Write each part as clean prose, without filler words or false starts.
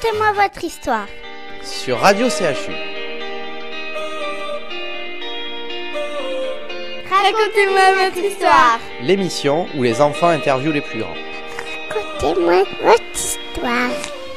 Racontez-moi votre histoire. Sur Radio CHU. Racontez-moi votre histoire. L'émission où les enfants interviewent les plus grands. Racontez-moi votre histoire.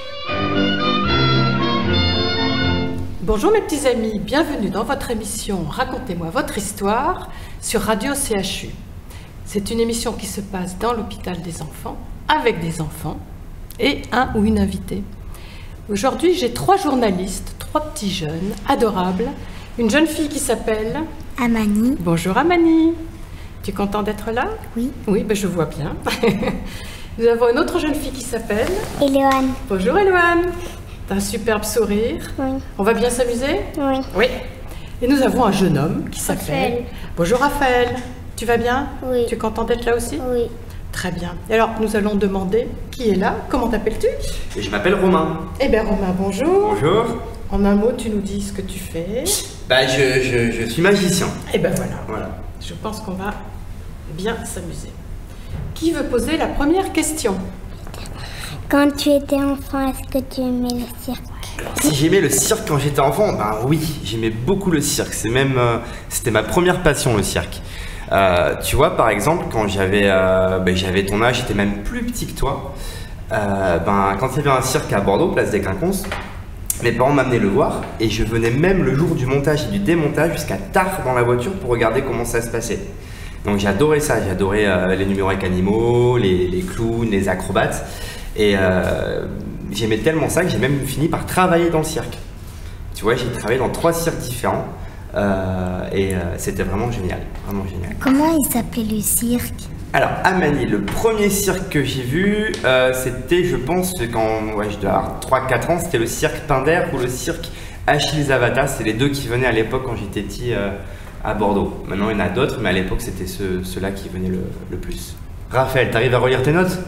Bonjour mes petits amis, bienvenue dans votre émission Racontez-moi votre histoire sur Radio CHU. C'est une émission qui se passe dans l'hôpital des enfants, avec des enfants et un ou une invitée. Aujourd'hui, j'ai 3 journalistes, 3 petits jeunes, adorables. Une jeune fille qui s'appelle Amani. Bonjour Amani. Tu es content d'être là? Oui. Oui, ben je vois bien. Nous avons une autre jeune fille qui s'appelle Éloane. Bonjour Éloane. T'as un superbe sourire. Oui. On va bien s'amuser? Oui. Oui. Et nous avons un jeune homme qui s'appelle Raphaël. Bonjour Raphaël. Tu vas bien? Oui. Tu es content d'être là aussi? Oui. Très bien. Et alors, nous allons demander qui est là. Comment t'appelles-tu? Et je m'appelle Romain. Eh bien Romain, bonjour. Bonjour. En un mot, tu nous dis ce que tu fais. Bah, je suis magicien. Eh bien voilà. Voilà. Je pense qu'on va bien s'amuser. Qui veut poser la première question? Quand tu étais enfant, est-ce que tu aimais le cirque? Si j'aimais le cirque quand j'étais enfant, ben oui, j'aimais beaucoup le cirque. C'est même, c'était ma première passion, le cirque. Tu vois, par exemple, quand j'avais ton âge, j'étais même plus petit que toi. Quand il y avait un cirque à Bordeaux, place des Quinconces, mes parents m'amenaient le voir et je venais même le jour du montage et du démontage jusqu'à tard dans la voiture pour regarder comment ça se passait. Donc j'adorais ça, j'adorais les numéros avec animaux, les clowns, les acrobates. Et j'aimais tellement ça que j'ai même fini par travailler dans le cirque. Tu vois, j'ai travaillé dans 3 cirques différents et c'était vraiment génial, vraiment génial. Comment il s'appelait le cirque? Alors, Amani, le premier cirque que j'ai vu, c'était, je pense, quand je devais avoir 3-4 ans, c'était le cirque Pinder ou le cirque Achille Zavata. C'est les 2 qui venaient à l'époque quand j'étais petit à Bordeaux. Maintenant, il y en a d'autres, mais à l'époque, c'était ceux-là qui venaient le plus. Raphaël, t'arrives à relire tes notes?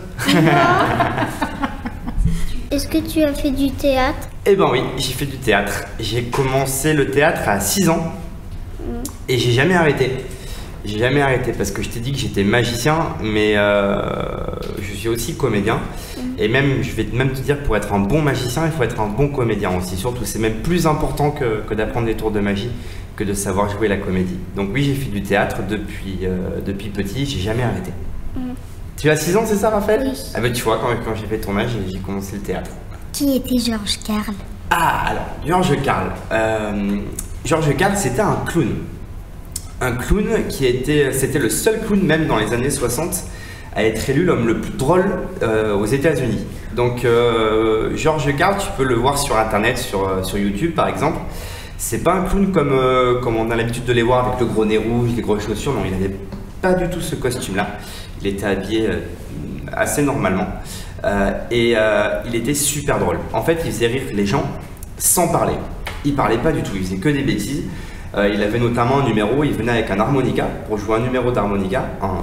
Est-ce que tu as fait du théâtre? Eh ben oui, j'ai fait du théâtre. J'ai commencé le théâtre à 6 ans et j'ai jamais arrêté. J'ai jamais arrêté parce que je t'ai dit que j'étais magicien, mais je suis aussi comédien. Et même, je vais même te dire, pour être un bon magicien, il faut être un bon comédien aussi. Surtout, c'est même plus important que d'apprendre des tours de magie que de savoir jouer la comédie. Donc oui, j'ai fait du théâtre depuis petit, j'ai jamais arrêté. Tu as 6 ans, c'est ça, Raphaël? Oui. Ah ben tu vois, quand j'ai fait ton âge, j'ai commencé le théâtre. Qui était Georges Carl? Ah, alors, Georges Carl. Georges Carl, c'était un clown. Un clown c'était le seul clown, même dans les années 60, à être élu l'homme le plus drôle aux États-Unis. Donc, Georges Carl, tu peux le voir sur Internet, sur YouTube par exemple. C'est pas un clown comme on a l'habitude de les voir avec le gros nez rouge, les grosses chaussures. Non, il n'avait pas du tout ce costume-là. Il était habillé assez normalement. Il était super drôle. En fait, il faisait rire les gens sans parler. Il parlait pas du tout, il faisait que des bêtises. Il avait notamment un numéro, il venait avec un harmonica pour jouer un numéro d'harmonica,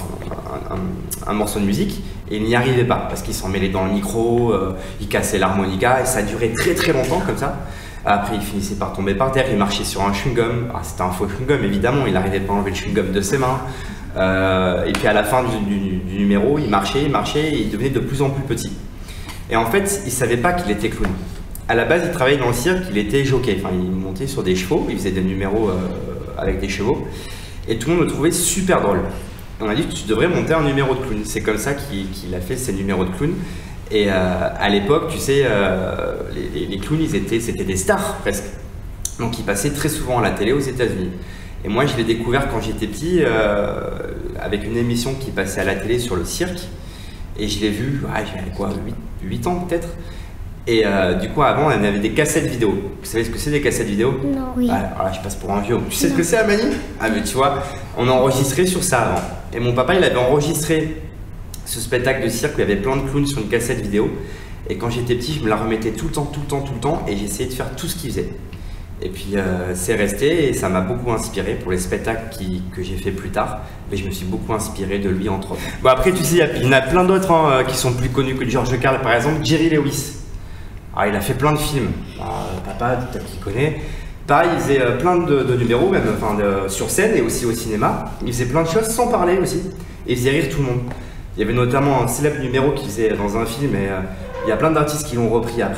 un morceau de musique, et il n'y arrivait pas parce qu'il s'en mêlait dans le micro, il cassait l'harmonica et ça durait très très longtemps comme ça. Après, il finissait par tomber par terre, il marchait sur un chewing-gum. Ah, c'était un faux chewing-gum évidemment, il n'arrivait pas à enlever le chewing-gum de ses mains. Et puis à la fin du numéro, il marchait et il devenait de plus en plus petit. Et en fait, il ne savait pas qu'il était clown. À la base, il travaillait dans le cirque, il était jockey. Enfin, il montait sur des chevaux, il faisait des numéros avec des chevaux. Et tout le monde le trouvait super drôle. On a dit, tu devrais monter un numéro de clown. C'est comme ça qu'il a fait ses numéros de clown. Et à l'époque, tu sais, les clowns, c'était des stars presque. Donc, ils passaient très souvent à la télé aux États-Unis. Et moi, je l'ai découvert quand j'étais petit, avec une émission qui passait à la télé sur le cirque. Et je l'ai vu, j'avais quoi, 8 ans peut-être. Et du coup, avant, on avait des cassettes vidéo. Vous savez ce que c'est des cassettes vidéo? Non. Oui. Alors là, je passe pour un vieux. Tu sais ce que c'est, Amani? Ah, mais tu vois, on enregistrait sur ça avant. Et mon papa, il avait enregistré ce spectacle de cirque où il y avait plein de clowns sur une cassette vidéo. Et quand j'étais petit, je me la remettais tout le temps. Et j'essayais de faire tout ce qu'il faisait. Et puis c'est resté et ça m'a beaucoup inspiré pour les spectacles que j'ai fait plus tard. Mais je me suis beaucoup inspiré de lui entre autres. Bon après tu sais, il y en a plein d'autres qui sont plus connus que Georges Carl. Par exemple, Jerry Lewis. Alors, il a fait plein de films. Papa, peut-être qu'il connaît. Pareil, il faisait plein de numéros, même sur scène et aussi au cinéma. Il faisait plein de choses sans parler aussi. Et il faisait rire tout le monde. Il y avait notamment un célèbre numéro qu'il faisait dans un film et il y a plein d'artistes qui l'ont repris après.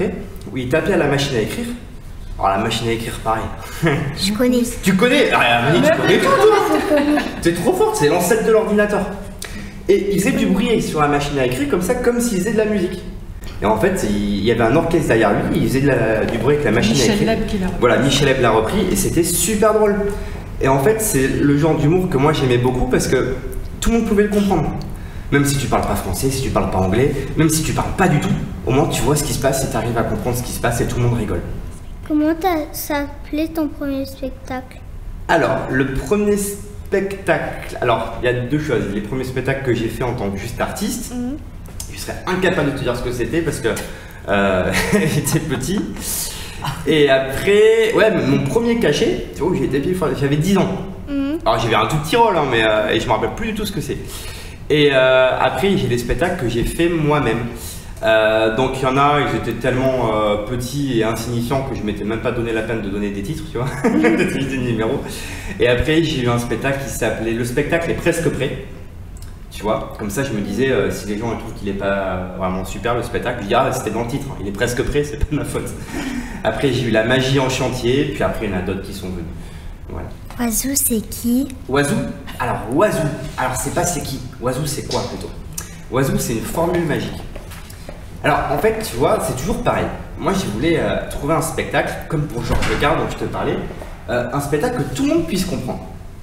où il tapait à la machine à écrire. Alors la machine à écrire, pareil. Je connais. Tu connais? Ah, Amélie, tu connais tout, toi. T'es trop forte, c'est l'ancêtre de l'ordinateur. Et il faisait du bruit sur la machine à écrire comme ça, comme s'il faisait de la musique. Et en fait, il y avait un orchestre derrière lui, il faisait du bruit avec la machine à écrire. Michel Leb qui l'a repris. Voilà, Michel Leb l'a repris et c'était super drôle. Et en fait, c'est le genre d'humour que moi j'aimais beaucoup parce que tout le monde pouvait le comprendre. Même si tu parles pas français, si tu parles pas anglais, même si tu parles pas du tout, au moins tu vois ce qui se passe et tu arrives à comprendre ce qui se passe et tout le monde rigole. Comment s'appelait ton premier spectacle? Alors, le premier spectacle, alors il y a deux choses. Les premiers spectacles que j'ai fait en tant que juste artiste, je serais incapable de te dire ce que c'était parce que j'étais petit. Et après, ouais, mon premier cachet, tu vois où j'étais, j'avais 10 ans. Alors j'avais un tout petit rôle, hein, mais et je me rappelle plus du tout ce que c'est. Et après, j'ai des spectacles que j'ai fait moi-même. Donc il y en a, ils étaient tellement petits et insignifiants que je m'étais même pas donné la peine de donner des titres, tu vois, des numéros. Et après, j'ai eu un spectacle qui s'appelait Le spectacle est presque prêt. Tu vois, comme ça je me disais, si les gens trouvent qu'il est pas vraiment super le spectacle, je dis ah c'était dans le titre, il est presque prêt, c'est pas de ma faute. Après j'ai eu La magie en chantier, puis après il y en a d'autres qui sont venus. Voilà. Oiseau, c'est qui? Oiseau? Alors Oiseau, alors c'est pas c'est qui, Oiseau c'est quoi plutôt? Oiseau c'est une formule magique. Alors en fait tu vois, c'est toujours pareil. Moi je voulais trouver un spectacle, comme pour Georges Lecard dont je te parlais, un spectacle que tout le monde puisse comprendre.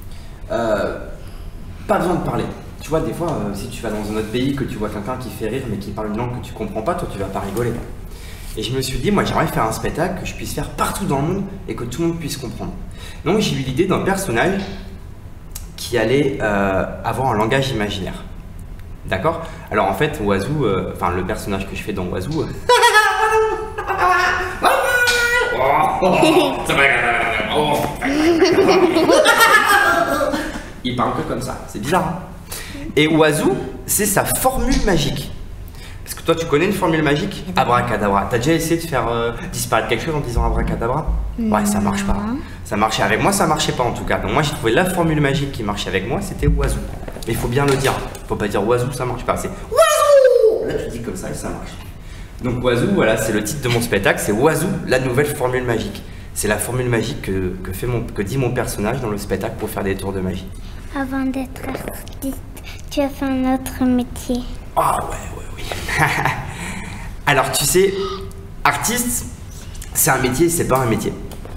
Pas besoin de parler. Tu vois, des fois, si tu vas dans un autre pays, que tu vois quelqu'un qui fait rire mais qui parle une langue que tu comprends pas, toi tu vas pas rigoler. Et je me suis dit, moi j'aimerais faire un spectacle que je puisse faire partout dans le monde et que tout le monde puisse comprendre. Donc j'ai eu l'idée d'un personnage qui allait avoir un langage imaginaire. D'accord? Alors en fait, Oiseau, enfin le personnage que je fais dans Oiseau. Il parle que comme ça, c'est bizarre. Hein? Et Oiseau, c'est sa formule magique. Parce que toi, tu connais une formule magique? Abracadabra. T'as déjà essayé de faire disparaître quelque chose en disant abracadabra? Ouais, ça marche pas. Ça marchait avec moi, ça marchait pas en tout cas. Donc moi, j'ai trouvé la formule magique qui marchait avec moi, c'était Oiseau. Mais il faut bien le dire. Faut pas dire Oiseau, ça marche pas. C'est Oiseau. Là, tu dis comme ça et ça marche. Donc Oiseau, voilà, c'est le titre de mon spectacle. C'est Oiseau, la nouvelle formule magique. C'est la formule magique que dit mon personnage dans le spectacle pour faire des tours de magie. Avant d'être artiste, tu as fait un autre métier. Ah ouais, oui. Alors tu sais, artiste, c'est un métier, c'est pas un métier.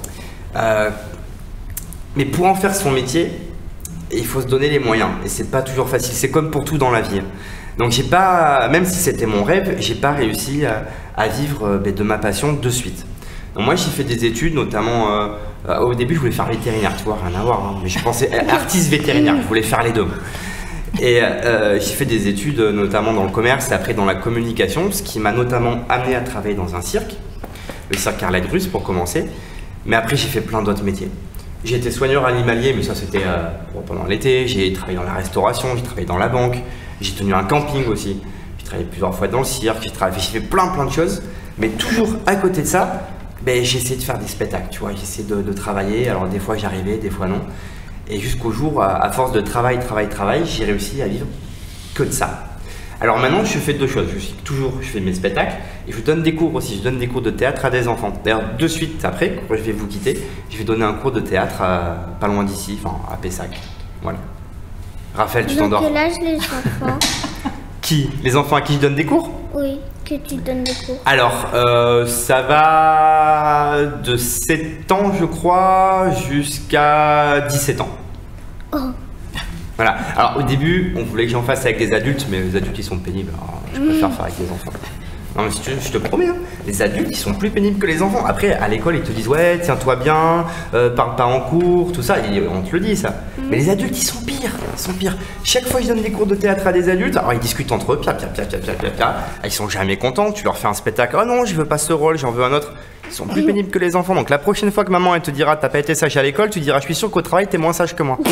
Mais pour en faire son métier, il faut se donner les moyens. Et c'est pas toujours facile, c'est comme pour tout dans la vie. Donc j'ai pas, même si c'était mon rêve, j'ai pas réussi à vivre de ma passion de suite. Donc moi j'ai fait des études, notamment au début je voulais faire vétérinaire, tu vois, rien à voir, hein, mais je pensais artiste vétérinaire, je voulais faire les deux. Et j'ai fait des études notamment dans le commerce et après dans la communication, ce qui m'a notamment amené à travailler dans un cirque, le cirque Arlette Russe pour commencer, mais après j'ai fait plein d'autres métiers. J'ai été soigneur animalier, mais ça c'était pendant l'été, j'ai travaillé dans la restauration, j'ai travaillé dans la banque, j'ai tenu un camping aussi, j'ai travaillé plusieurs fois dans le cirque, j'ai fait plein de choses, mais toujours à côté de ça, ben, j'ai essayé de faire des spectacles, tu vois, j'ai essayé de travailler, alors des fois j'arrivais, des fois non. Et jusqu'au jour, à force de travail, j'ai réussi à vivre que de ça. Alors maintenant, je fais deux choses. Je fais mes spectacles et je donne des cours aussi. Je donne des cours de théâtre à des enfants. D'ailleurs, de suite après, quand je vais vous quitter, je vais donner un cours de théâtre pas loin d'ici, enfin à Pessac. Voilà. Raphaël, tu t'endors. Quel âge les enfants? Qui? Les enfants à qui je donne des cours? Oui, que tu donnes des cours. Alors, ça va de 7 ans, je crois, jusqu'à 17 ans. Oh. Voilà. Alors, au début, on voulait que j'en fasse avec des adultes, mais les adultes, ils sont pénibles. Alors, je préfère faire avec des enfants. Non, mais si tu veux, je te promets, hein, les adultes, ils sont plus pénibles que les enfants. Après, à l'école, ils te disent, ouais, tiens-toi bien, parle pas en cours, tout ça. On te le dit, ça. Mais les adultes, ils sont pires. Chaque fois que je donne des cours de théâtre à des adultes, alors ils discutent entre eux, ils sont jamais contents. Tu leur fais un spectacle, oh non, je veux pas ce rôle, j'en veux un autre. Ils sont plus pénibles que les enfants. Donc la prochaine fois que maman, elle te dira, t'as pas été sage à l'école, tu diras, je suis sûr qu'au travail, t'es moins sage que moi.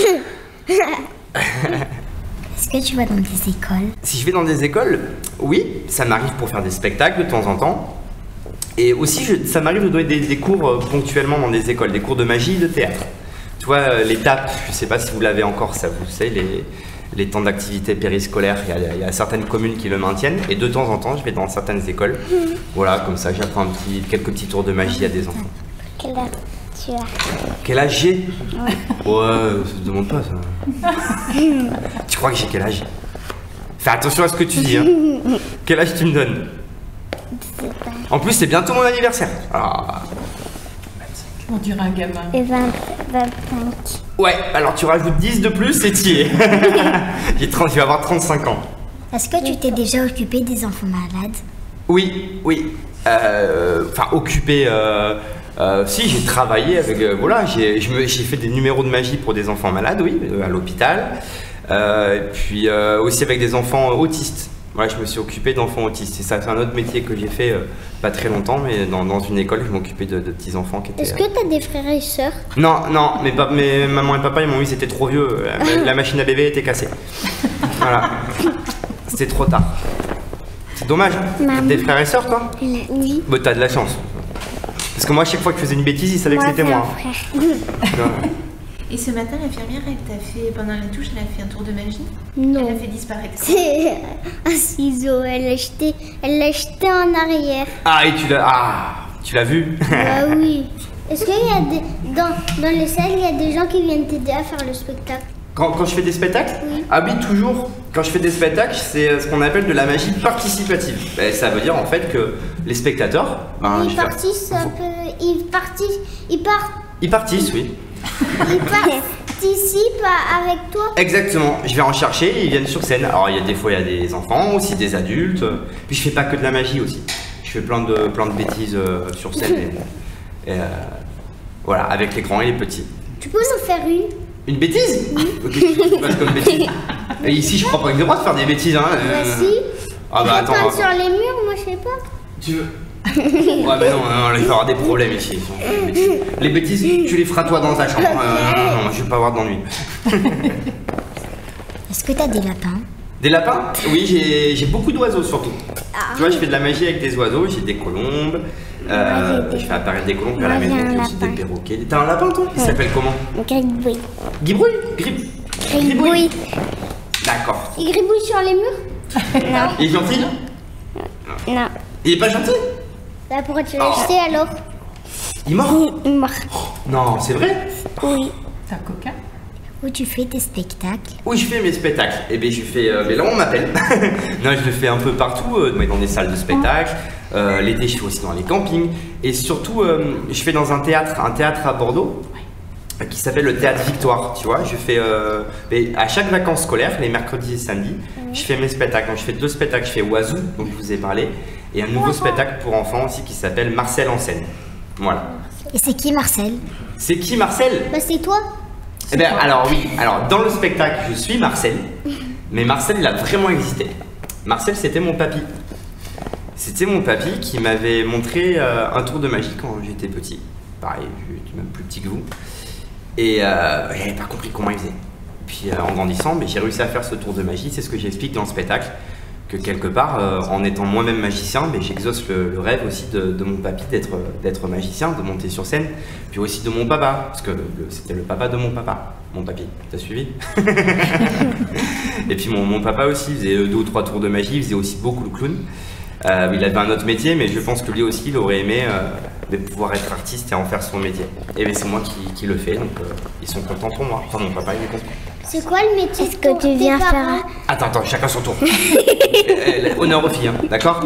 Est-ce que tu vas dans des écoles? Si je vais dans des écoles, oui, ça m'arrive pour faire des spectacles de temps en temps. Et aussi, ça m'arrive de donner des cours ponctuellement dans des écoles, des cours de magie et de théâtre. Tu vois, l'étape, je sais pas si vous l'avez encore, ça vous savez, les temps d'activité périscolaire. Il y a certaines communes qui le maintiennent et de temps en temps, je vais dans certaines écoles. Voilà, comme ça, j'apprends quelques petits tours de magie à des enfants. Quel âge tu as? Quel âge j'ai? Ouais, ça te demande pas ça. Tu crois que j'ai quel âge? Fais attention à ce que tu dis. Hein. Quel âge tu me donnes? En plus, c'est bientôt mon anniversaire. Ah. On dirait un gamin. Et 25. Ouais, alors tu rajoutes 10 de plus et tu y es. Je vais avoir 35 ans. Est-ce que tu t'es déjà occupé des enfants malades? Oui. Enfin, occupé. Si, j'ai travaillé avec. Voilà, j'ai fait des numéros de magie pour des enfants malades, oui, à l'hôpital. Puis aussi avec des enfants autistes. Voilà, je me suis occupé d'enfants autistes. Et ça, c'est un autre métier que j'ai fait pas très longtemps, mais dans une école, je m'occupais de petits enfants qui étaient. Est-ce que tu as des frères et sœurs? Non, mes maman et papa, ils m'ont dit c'était trop vieux. La machine à bébé était cassée. Voilà. C'était trop tard. C'est dommage. T'as des frères et sœurs, toi? Oui. Bah, t'as de la chance. Parce que moi, à chaque fois que je faisais une bêtise, ils savaient que c'était moi. Et ce matin, l'infirmière, elle t'a fait, pendant la douche, elle a fait un tour de magie? Non. Elle a fait disparaître. C'est un ciseau, elle l'a jeté en arrière. Ah, et tu l'as vu? Ah oui. Est-ce qu'il y a dans les salles, il y a des gens qui viennent t'aider à faire le spectacle? Quand je fais des spectacles? Oui. Ah oui, toujours. Quand je fais des spectacles, c'est ce qu'on appelle de la magie participative. Ben, ça veut dire en fait que les spectateurs... Ils participent, ils partissent, oui. Ils participent avec toi? Exactement, je vais en chercher et ils viennent sur scène. Alors des fois il y a des enfants, aussi des adultes. Puis je fais pas que de la magie aussi. Je fais plein de bêtises sur scène. Voilà, avec les grands et les petits. Tu peux nous faire une? Une bêtise? Ok, qu'est-ce que comme bêtise? Et ici je crois pas que j'ai le droit de faire des bêtises. Hein. Vas-y. Ah bah attends. Peindre sur les murs, moi je sais pas. Tu veux? Ouais mais non, là, il va y avoir des problèmes ici. Les bêtises, tu les feras toi dans ta chambre. Non, je vais pas avoir d'ennui. Est-ce que t'as des lapins? Des lapins? Oui, j'ai beaucoup d'oiseaux surtout. Tu vois, je fais de la magie avec des oiseaux, j'ai des colombes. Je fais apparaître des colombes à la maison, j'ai aussi des perroquets. T'as un lapin toi? Il s'appelle comment? Gribouille. Guibrouille? Gribouille. D'accord. Il gribouille sur les murs? Non. Il est gentil? Non. Il est pas gentil? Bah pourquoi tu l'as jeté alors? Il est mort? Il est mort. Non, c'est vrai? Oui. C'est un coquin. Où tu fais tes spectacles? Oui, je fais mes spectacles. Et bien, je fais. Mais là, on m'appelle. Non, je le fais un peu partout, dans des salles de spectacle. L'été, je fais aussi dans les campings. Et surtout, je fais dans un théâtre à Bordeaux, qui s'appelle le Théâtre Victoire. Tu vois, je fais. À chaque vacances scolaires, les mercredis et samedis, je fais mes spectacles. Donc, je fais 2 spectacles. Je fais Oiseau, dont je vous ai parlé, et un nouveau spectacle pour enfants aussi qui s'appelle Marcel en scène. Voilà. Et c'est qui Marcel? C'est qui Marcel? Bah c'est toi. Eh bien, alors oui, alors dans le spectacle, je suis Marcel, mais Marcel, il a vraiment existé. Marcel, c'était mon papy. C'était mon papy qui m'avait montré un tour de magie quand j'étais petit. Pareil, j'étais même plus petit que vous. Et j'avais pas compris comment il faisait. Puis en grandissant, j'ai réussi à faire ce tour de magie, c'est ce que j'explique dans le spectacle. Que quelque part, en étant moi-même magicien, j'exauce le rêve aussi de mon papy d'être magicien, de monter sur scène, puis aussi de mon papa, parce que c'était le papa de mon papa, mon papy, t'as suivi? Et puis mon papa aussi, il faisait 2 ou 3 tours de magie, il faisait aussi beaucoup le clown. Il avait un autre métier, mais je pense que lui aussi, il aurait aimé pouvoir être artiste et en faire son métier. Et c'est moi qui le fais, donc ils sont contents pour moi. Enfin, mon papa, il est content. C'est quoi le métier que tu viens faire? Attends, chacun son tour. Honneur aux filles, hein, d'accord?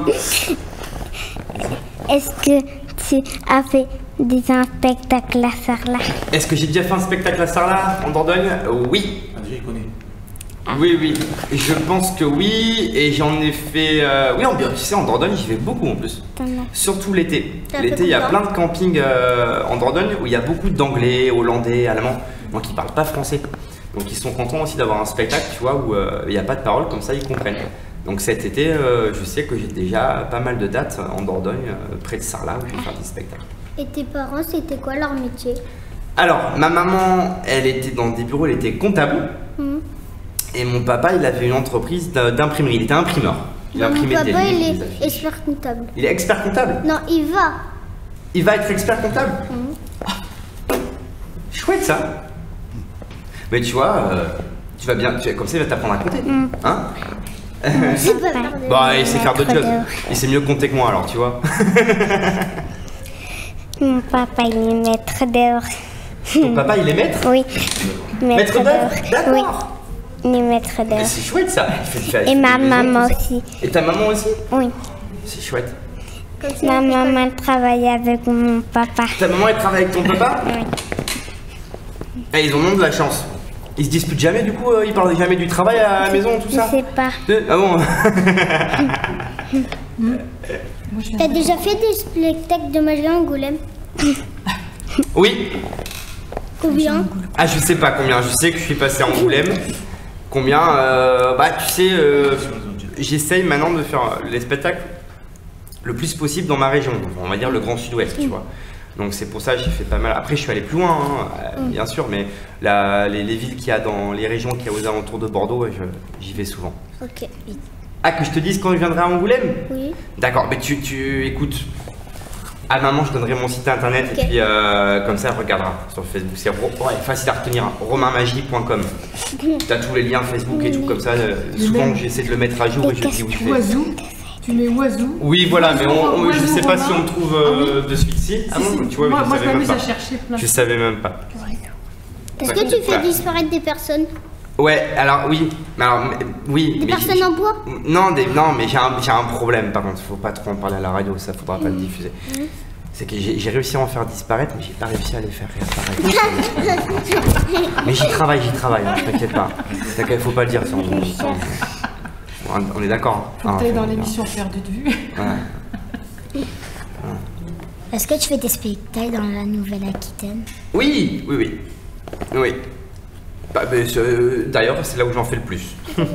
Est-ce que tu as fait des spectacles à Sarlat? Est-ce que j'ai déjà fait un spectacle à Sarlat, en Dordogne? Oui. Déjà, il connaît. Oui, je pense que oui, et j'en ai fait... Oui, tu sais, en Dordogne, j'y vais beaucoup en plus. Surtout l'été. L'été, il y a plein de campings en Dordogne où il y a beaucoup d'anglais, hollandais, allemands, donc ils parlent pas français. Donc ils sont contents aussi d'avoir un spectacle, tu vois, où il n'y a pas de paroles, comme ça ils comprennent. Donc cet été, je sais que j'ai déjà pas mal de dates en Dordogne, près de Sarlat, où je vais faire des spectacles. Et tes parents, c'était quoi leur métier? Alors, ma maman, elle était dans des bureaux, elle était comptable. Et mon papa, il avait une entreprise d'imprimerie, il était imprimeur. Il imprimait mon papa, des livres, il des est affiches. expert comptable. Il est expert comptable? Non, il va. Il va être expert comptable? Chouette ça. Mais tu vois, Tu vas bien, comme ça il va t'apprendre à compter. Hein? Je peux faire de... Bah, il sait faire d'autres choses. dehors. Il sait mieux compter que moi alors, tu vois. Mon papa, il est maître dehors. Ton papa, il est maître? Oui. Maître d'œuvre? D'accord. Oui. Il est maître Mais dehors. c'est chouette ça. Il fait Et ma des maisons, maman tout ça. aussi. Et ta maman aussi? Oui. C'est chouette. Comme ça, Ma maman travaille avec mon papa. Ta maman, elle travaille avec ton papa? Oui. Et ils ont de la chance. Ils se disputent jamais du coup, ils parlent jamais du travail à la maison, tout Je ça? sais pas. Ah bon? T'as déjà fait des spectacles de magie à Angoulême? Oui. Combien? Ah, je sais pas combien, je sais que je suis passé à Angoulême. Combien? Bah, tu sais, j'essaye maintenant de faire les spectacles le plus possible dans ma région, on va dire le Grand Sud-Ouest, tu vois. Donc c'est pour ça que j'ai fait pas mal. Après, je suis allé plus loin, hein, bien sûr, mais les villes qu'il y a dans les régions qu'il y a aux alentours de Bordeaux, j'y vais souvent. Ok. Ah, que je te dise quand je viendrai à Angoulême? Oui. D'accord, mais tu écoutes. À maman, je donnerai mon site internet Ok. et puis comme ça, elle regardera sur Facebook. C'est facile à retenir, hein, romainmagie.com. T'as tous les liens Facebook et tout comme ça. Souvent, j'essaie de le mettre à jour et je dis où je vais. Oiseau. Tu mets oiseau. Oui, voilà, mais je sais pas si on me trouve Ah oui. de suite. Si, ah non, tu vois, moi, je je savais même m'amuse à pas. chercher plein de Je savais même pas. Est-ce que tu fais disparaître des personnes? Ouais, alors oui, oui. Des mais personnes en bois? Non, mais j'ai un problème par contre. Faut pas trop en parler à la radio, ça faudra pas le diffuser. C'est que j'ai réussi à en faire disparaître, mais j'ai pas réussi à les faire réapparaître. Mais j'y travaille, hein, t'inquiète pas. Faut pas le dire, ça, on est d'accord. Faut que t'ailles dans l'émission Perdue de vue. Ouais. Est-ce que tu fais des spectacles dans la Nouvelle-Aquitaine? Oui. Bah, d'ailleurs, c'est là où j'en fais le plus.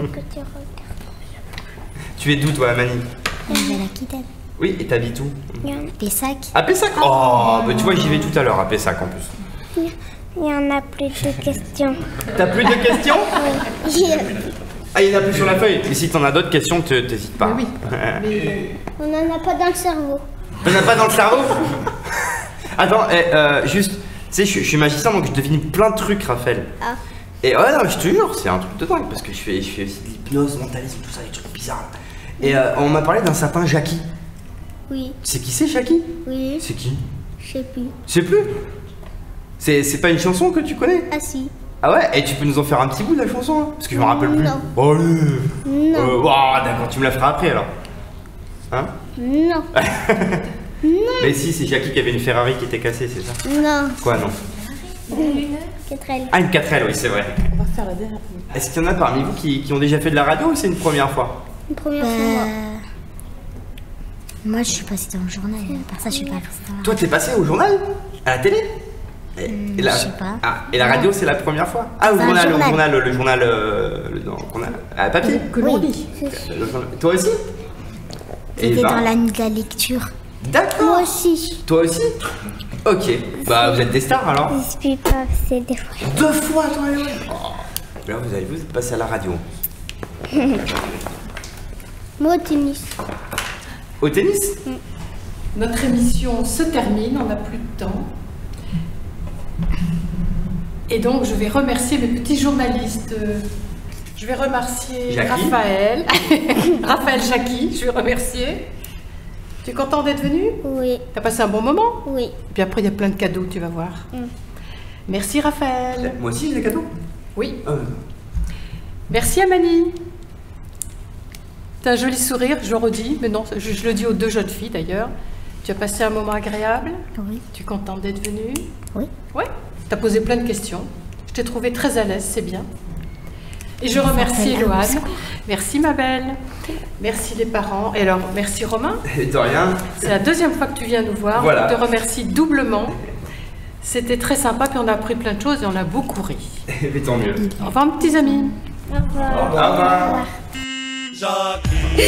Tu es d'où, toi, Mani? La Nouvelle-Aquitaine. Oui, et t'habites où? Pessac. À Pessac. Oh, bah tu vois, j'y vais tout à l'heure à Pessac en plus. Il y en a plus de questions. T'as plus de questions? Ah, il y en a plus sur la feuille. Mais si t'en as d'autres questions, t'hésites pas. Oui. On n'en a pas dans le cerveau. T'en as pas dans le cerveau? Attends, juste, tu sais, je suis magicien donc je devine plein de trucs, Raphaël. Ah. Et ouais, non, je te jure, c'est un truc de dingue parce que je fais aussi de l'hypnose, mentalisme, tout ça, des trucs bizarres. Et on m'a parlé d'un certain Jackie. Oui. Tu sais qui c'est, Jackie? Oui. C'est qui? Je sais plus. Je sais plus. C'est pas une chanson que tu connais? Ah si. Ah ouais? Et tu peux nous en faire un petit bout de la chanson hein? Parce que je me rappelle plus. Non. Oh, allez. Non. D'accord, tu me la feras après alors. Hein? Non. Mais si, c'est Jackie qui avait une Ferrari qui était cassée, c'est ça? Non. Quoi, non? 4L. Ah, une 4L, oui, c'est vrai. On va faire la dernière. Est-ce qu'il y en a parmi vous qui ont déjà fait de la radio ou c'est une première fois? Une première fois. Moi, je suis passée dans le journal. Par ça, je suis pas passée dans la... Toi, t'es passé au journal? À la télé? Et je sais pas. Ah, et la radio, c'est la première fois? Ah, au Dans journal, le journal. le journal qu'on a à papier? Que l'on lit. Le journal- Toi aussi? C'était ben, dans la nuit de la lecture. D'accord. Moi aussi. Toi aussi? Ok. Bah, vous êtes des stars alors? Je suis pas passée des fois. 2 fois, toi et moi. Là, vous êtes passé à la radio. Moi au tennis. Au tennis? Notre émission se termine, on n'a plus de temps. Et donc, je vais remercier mes petits journalistes. Je vais remercier Jackie. Raphaël. Raphaël Jackie, je vais remercier. Tu es content d'être venu? Oui. T'as passé un bon moment? Oui. Puis après, il y a plein de cadeaux, tu vas voir. Merci Raphaël. Moi aussi, j'ai des cadeaux? Oui. Merci Amani. T'as un joli sourire, je le redis, mais non, je le dis aux 2 jeunes filles d'ailleurs. Tu as passé un moment agréable? Oui. Tu es contente d'être venue? Oui. Oui. T'as posé plein de questions. Je t'ai trouvé très à l'aise, c'est bien. Et je remercie Eloane. Merci ma belle. Merci les parents. Et alors, merci Romain. Et de rien. C'est la 2e fois que tu viens nous voir. Voilà. Je te remercie doublement. C'était très sympa, puis on a appris plein de choses et on a beaucoup ri. Mais tant mieux. Au revoir mes petits amis. Au revoir. Au revoir. Jackie,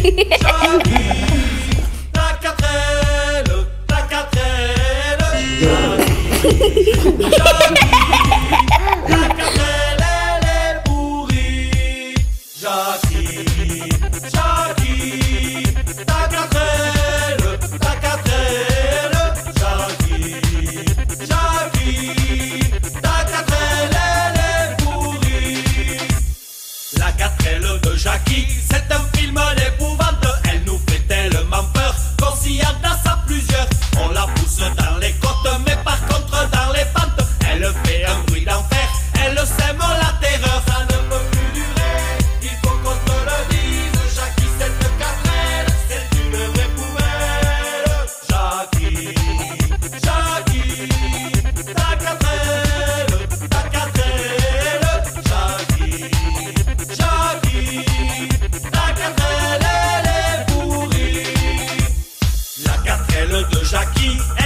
la 4L, la 4L, elle est pourrie. Jackie, la 4L, Jackie, la 4L, elle est pourrie. Jackie, c'est un film d'épouvante. Elle nous fait tellement peur qu'on s'y entasse à plusieurs. On la pousse dans les côtes, mais par contre dans les pentes, elle fait un bruit d'enfer, elle sème la terreur. Ça ne peut plus durer, il faut qu'on te le dise. Jackie, cette quatrelle, c'est une vraie poubelle. Jackie, Jackie, ta quatrelle, Jackie, Jackie, ta quatrelle, elle est pourrie. La quatrelle de Jackie,